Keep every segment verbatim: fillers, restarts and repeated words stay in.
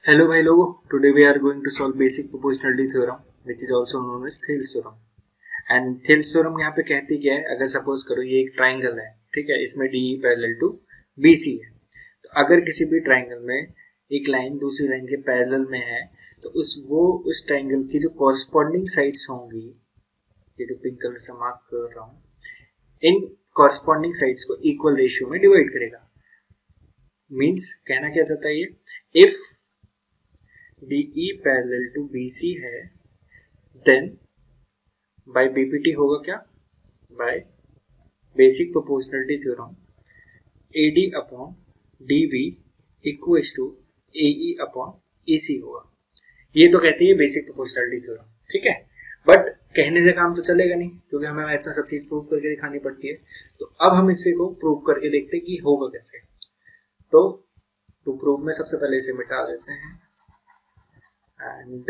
Hello भाई लोगों, today we are going to solve basic proportionality theorem which is also known as Thales theorem. And Thales theorem यहाँ पे कहती क्या है, अगर सपोज करो ये एक ट्राइंगल है, ठीक है, इसमें D parallel to B C है. तो अगर किसी भी ट्राइंगल में एक लाइन दूसरी लाइन के पैरेलल में है तो उस वो उस ट्राइंगल की जो कॉरस्पॉन्डिंग साइड्स होंगी, ये जो पिंक कलर से मार्क कर रहा हूँ, इन कॉरस्पॉन्डिंग साइड्स को इक्वल रेशियो में डिवाइड करेगा. मीन्स कहना क्या चाहता है ये, if D E parallel to B C है, then by B P T होगा क्या, by basic proportionality theorem A D upon D B equals to A E upon E C होगा. ये तो कहती है बेसिक प्रोपोर्शनलिटी थ्योरम, ठीक है. बट कहने से काम तो चलेगा नहीं, क्योंकि हमें मैथ्स में सब चीज प्रूव करके दिखानी पड़ती है. तो अब हम इसे को प्रूव करके देखते हैं कि होगा कैसे. तो टू प्रूव में सबसे पहले इसे मिटा देते हैं एंड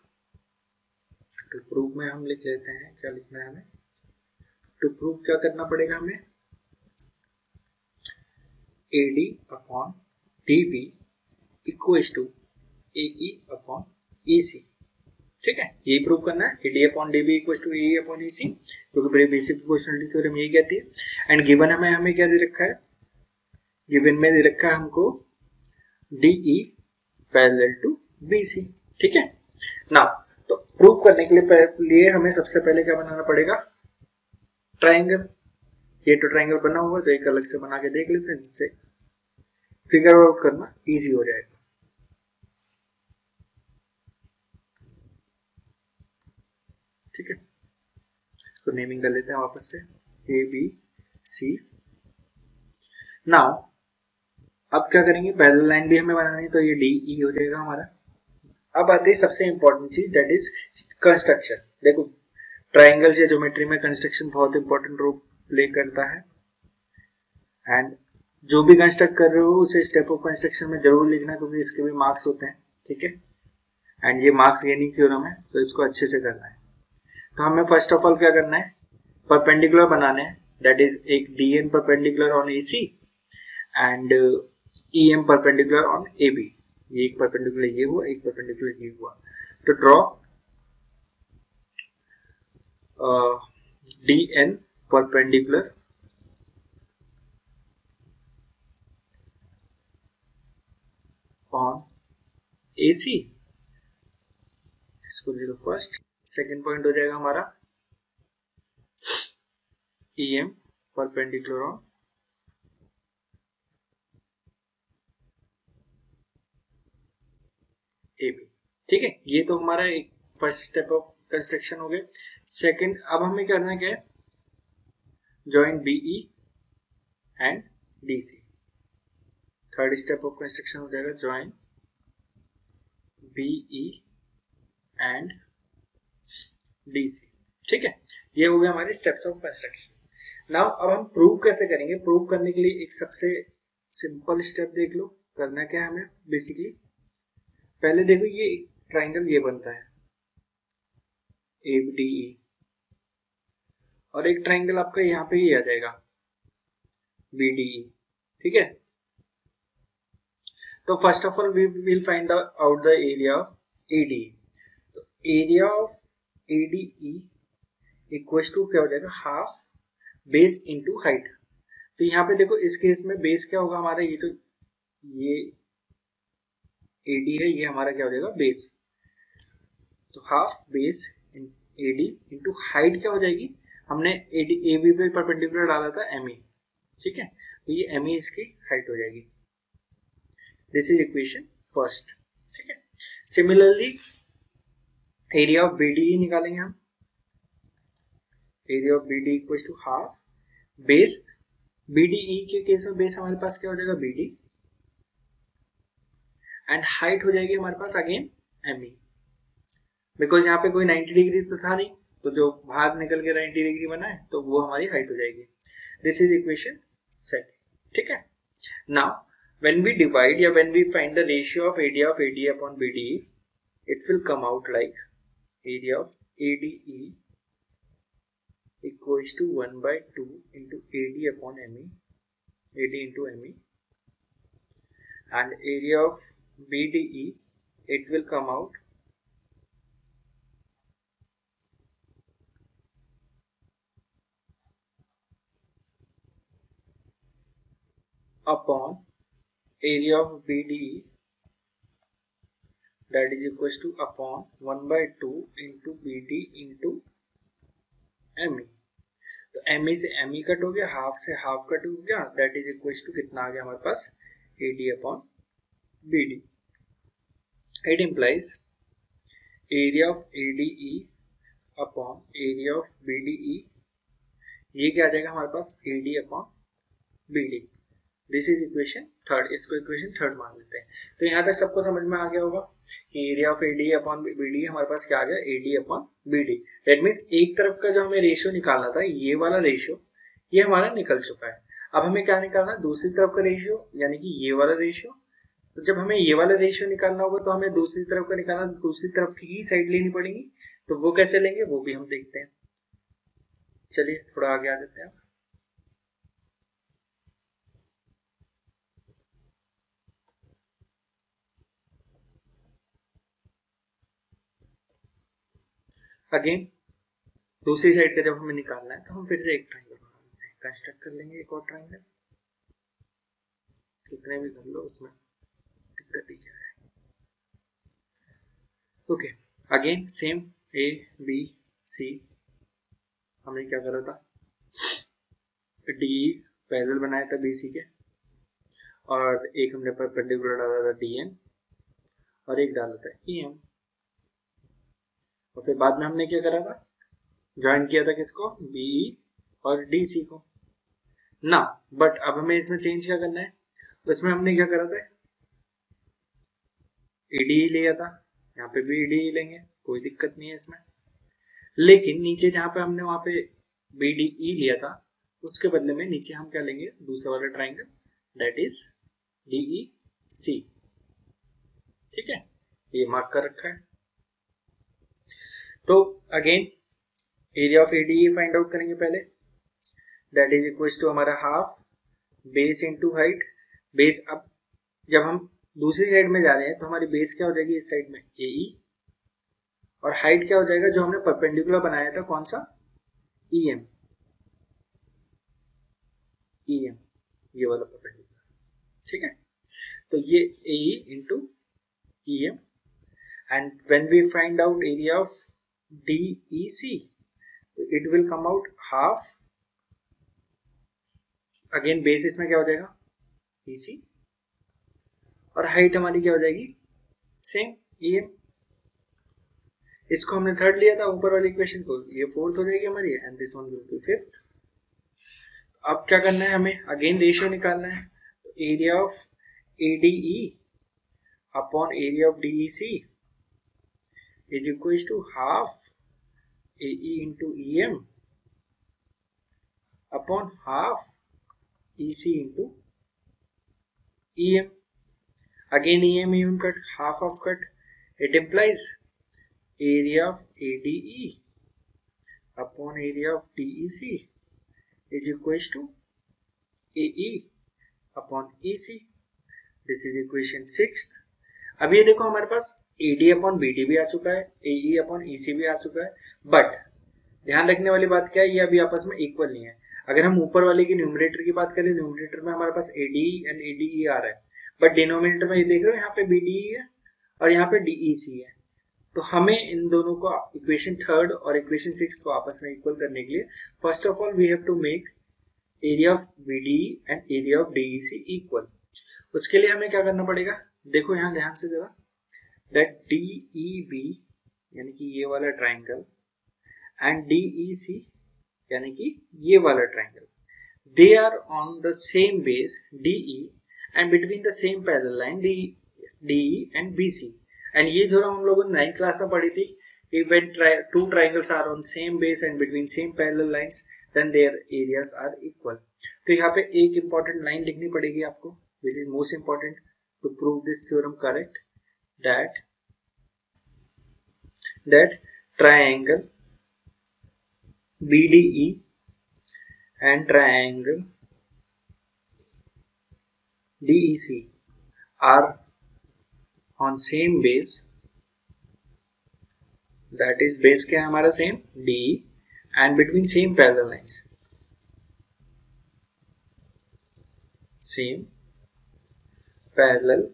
टू प्रूव में हम लिख लेते हैं, क्या लिखना है हमें, टू प्रूव क्या करना पड़ेगा हमें, A D upon D B equals to A E upon E C. ठीक है, यही प्रूव करना है, A D upon D B equals to A E upon E C, क्योंकि बेसिक प्रोपोर्शनलिटी थ्योरम यही कहती है. एंड गिवन हमें हमें क्या दे रखा है, गिवन में दे रखा है हमको D E parallel to B C. ठीक है ना. तो प्रूव करने के लिए लिए हमें सबसे पहले क्या बनाना पड़ेगा, ट्राइंगल. ये तो ट्राइंगल बना हुआ है, तो एक अलग से बना के देख लेते हैं, जिससे फिगर आउट करना इजी हो जाएगा. ठीक है, इसको नेमिंग कर लेते हैं वापस से, ए बी सी. नाउ अब क्या करेंगे, पैरेलल लाइन भी हमें बनानी है, तो ये डी ई हो जाएगा हमारा. अब आती है सबसे इंपॉर्टेंट चीज, दैट इज कंस्ट्रक्शन. देखो, ट्राइंगल या ज्योमेट्री में कंस्ट्रक्शन बहुत इंपॉर्टेंट रोल प्ले करता है. एंड जो भी कंस्ट्रक्ट कर रहे हो उसे स्टेप ऑफ कंस्ट्रक्शन में जरूर लिखना, क्योंकि इसके भी मार्क्स होते हैं. ठीक है, एंड ये मार्क्स गेनिंग थ्योरम है, तो इसको अच्छे से करना है. तो हमें फर्स्ट ऑफ ऑल क्या करना है, परपेंडिकुलर बनाने हैं, दैट इज एक D N perpendicular on A C and E M perpendicular on A B. ये एक परपेंडिकुलर ये हुआ, एक परपेंडिकुलर ये हुआ. तो draw D N perpendicular on A C. इसको ले लो फर्स्ट. सेकेंड पॉइंट हो जाएगा हमारा E M perpendicular on A B. ठीक है, ये तो हमारा एक फर्स्ट स्टेप ऑफ कंस्ट्रक्शन हो गया. सेकंड, अब हमें करना क्या है, join B E and D C. Third step of construction हो जाएगा जॉइन बीई एंड डीसी. ठीक है, ये हो गया हमारे स्टेप्स ऑफ कंस्ट्रक्शन. नाउ अब हम प्रूव कैसे करेंगे. प्रूव करने के लिए एक सबसे सिंपल स्टेप देख लो. करना क्या है हमें, बेसिकली पहले देखो ये ट्राइंगल ये बनता है ए डी ई, और एक ट्राइंगल आपका यहाँ पे ही आ जाएगा बी डी ई. ठीक है, तो first of all we will find out the area of A D E. तो area of A D E equals to क्या हो जाएगा, हाफ बेस इनटू हाइट. तो यहाँ पे देखो इस केस में बेस क्या होगा हमारा, ये तो ये A D है, ये हमारा क्या हो जाएगा बेस. तो half base in A D into height क्या हो जाएगी, हमने A D A B पे परपेंडिकुलर डाला था M E. ठीक है, तो ये M E इसकी हाइट हो जाएगी. This is equation first. ठीक है, similarly area of B D E निकालेंगे हम. Area of B D E equals to half base, B D E के केस में बेस हमारे पास क्या हो जाएगा B D, एंड हाइट हो जाएगी हमारे पास अगेन एम ई. बिकॉज यहाँ पे कोई नाइंटी डिग्री तो था नहीं, तो जो बाहर निकल के नाइंटी डिग्री बना है तो वो हमारी हाइट हो जाएगी. This is equation second. ठीक है, नाउ व्हेन वी डिवाइड या when we find the ratio of area of A D upon B D, it will come out like area of A D E equals to one by two into A D upon M E, A D into M E, and area of B D E it will come out upon area of B D E, that is equals to upon one by two into B D into M E. तो M E से M ई cut हो गया, half से half cut हो गया, that is equal to कितना आ गया हमारे पास, A D upon B D. It implies area of A D E upon area of B D E, ये क्या आ जाएगा हमारे पास, A D upon B D. This is equation third, इसको इक्वेशन थर्ड मान लेते हैं. तो यहाँ तक सबको समझ में आ गया होगा कि area of A D upon B D हमारे पास क्या आ गया, A D upon B D. That means एक तरफ का जो हमें रेशियो निकालना था, ये वाला रेशियो, ये हमारा निकल चुका है. अब हमें क्या निकालना है, दूसरी तरफ का रेशियो, यानी कि ये वाला रेशियो. तो जब हमें ये वाला रेशियो निकालना होगा तो हमें दूसरी तरफ का निकालना, दूसरी तरफ की ही साइड लेनी पड़ेगी. तो वो कैसे लेंगे वो भी हम देखते हैं. चलिए थोड़ा आगे आ जाते हैं. अगेन दूसरी साइड का जब हमें निकालना है तो हम फिर से एक ट्रायंगल बनाते हैं, कंस्ट्रक्ट कर लेंगे एक और ट्रायंगल. कितने भी कर लो उसमें दिक्कत ही क्या है. Okay, again same A B C, हमने क्या करा था, डी पैरेलल बनाया था बी सी के, और एक हमने परपेंडिकुलर डाला था डी एन, और एक डाला था ई एम. और फिर बाद में हमने क्या करा था, ज्वाइन किया था किसको, बीई और डीसी को ना. बट अब हमें इसमें चेंज क्या करना है, उसमें हमने क्या करा था, एडी लिया था, यहाँ पे भी एडी लेंगे, कोई दिक्कत नहीं है इसमें. लेकिन नीचे जहां पे हमने वहां पे बीडीई लिया था, उसके बदले में नीचे हम क्या लेंगे, दूसरा वाला triangle, that is D E C. ठीक है, ये मार्क कर रखा है. तो again area of A D E find out करेंगे पहले, दैट इज इक्वल टू हमारा half base into height. Base, अब जब हम दूसरी साइड में जा रहे हैं तो हमारी बेस क्या हो जाएगी इस साइड में, एई, और हाइट क्या हो जाएगा जो हमने परपेंडिकुलर बनाया था, कौन सा, ईएम. ईएम ये वाला परपेंडिकुलर. ठीक है, तो ये A E into E M. And when we find out area of D E C, it will come out half, again base इसमें क्या हो जाएगा, ईसी, और हाइट हमारी क्या हो जाएगी, सेम ईएम. इसको हमने थर्ड लिया था ऊपर वाली इक्वेशन को, ये फोर्थ हो जाएगी हमारी, and this one will be fifth. अब क्या करना है हमें, अगेन रेशियो निकालना है. Area of A D E upon area of D E C is equal to half A E into E M upon half E C into E M. Again E M E M cut, half of cut, it implies area of A D E upon area of D E C is equals to A E upon E C. This is equation sixth. अब ये देखो हमारे पास A D upon B D भी आ चुका है, A E upon E C भी आ चुका है, बट ध्यान रखने वाली बात क्या है, ये अभी आपस में इक्वल नहीं है. अगर हम ऊपर वाले की न्यूमरेटर की बात करें, न्यूमरेटर में हमारे पास A D E and A D E आ रहा है, बट डिनोमिनेटर में ये देख रहे हो यहाँ पे B D E है और यहाँ पे D E C है. तो हमें इन दोनों को, इक्वेशन थर्ड और इक्वेशन सिक्स को आपस में इक्वल करने के लिए, first of all we have to make area of B D E and area of D E C equal. उसके लिए हमें क्या करना पड़ेगा, देखो यहाँ ध्यान से जरा, दैट डीईबी यानी कि ये वाला ट्राइंगल एंड डीईसी यानी कि ये वाला triangle, they are on the same base D E and between the same parallel line D E and B C. And ये जो हम लोगों ने नाइन्थ क्लास में पढ़ी थी, when two triangles are on same base and between same parallel lines, then their areas are equal. तो यहाँ पे एक important line लिखनी पड़ेगी आपको, which is most important to prove this theorem correct, that that triangle B D E and triangle D E C are on same base, that is base क्या है हमारा same D, and between same parallel lines, same parallel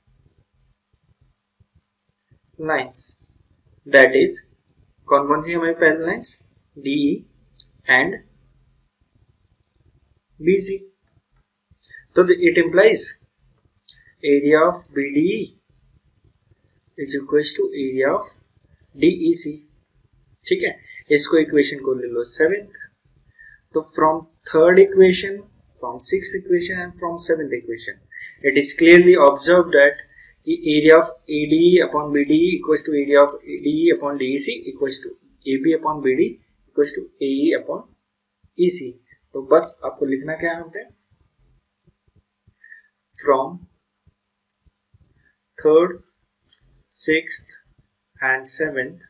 lines, that is कौन कौन सी हमारी parallel lines, D and B C. तो it implies area of B D E is equals to area of D E C. ठीक है, इसको equation को ले लो सेवेंथ. तो from third equation, from six equation and from seventh equation, it is clearly observed that the area of A D E upon B D E equals to area of A D E upon D E C equals to A B upon B D equals to A E upon E C. तो बस आपको लिखना क्या है यहाँ पे, from third, sixth and seventh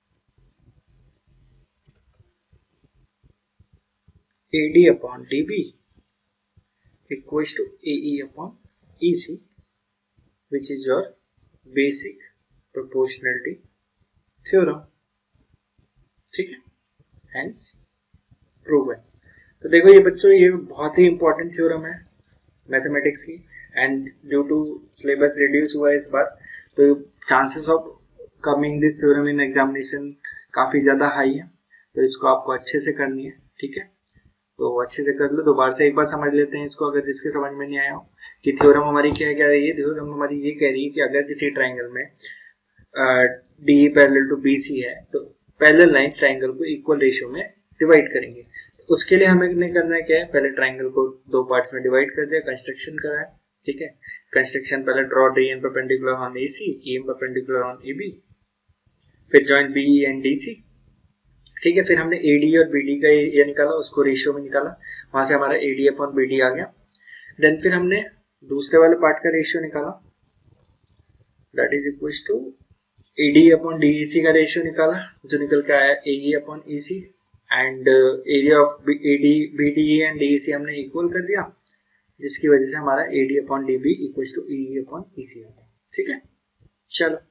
A D upon D B equals to A E upon E C, which is your basic proportionality theorem. ठीक है, hence proven. तो देखो ये बच्चों, ये बहुत ही इंपॉर्टेंट थ्योरम है मैथमेटिक्स की, and due to syllabus reduce हुआ है इस बार, तो chances of coming this theorem in examination काफी ज्यादा हाई है. तो इसको आपको अच्छे से करनी है. ठीक है, तो अच्छे से कर लो. दोबारा से एक बार समझ लेते हैं इसको, अगर जिसके समझ में नहीं आया हो कि थ्योरम हमारी क्या कह रही है. थ्योरम हमारी ये कह रही है कि अगर किसी ट्राइंगल में D parallel to B C है, तो पैरेलल लाइंस ट्राइंगल को इक्वल रेशियो में डिवाइड करेंगे. उसके लिए हमें करना है क्या है, पहले ट्राइंगल को दो पार्ट्स में डिवाइड कर दिया, कंस्ट्रक्शन करा है. ठीक है, कंस्ट्रक्शन पहले draw D N perpendicular on A C, E M perpendicular on A B, फिर joint B and D C. ठीक है, फिर हमने ए डी और बी डी का एरिया निकाला, उसको रेशियो में निकाला, वहां से हमारा A D upon B D आ गया. देन फिर हमने दूसरे वाले पार्ट का रेशियो निकाला, that is equal to A D upon D E C का रेशियो निकाला, जो निकल के आया A E upon E C, and area of A D B D and D E C हमने इक्वल कर दिया, जिसकी वजह से हमारा A D upon D B equal to E upon E C आता है. ठीक है, चलो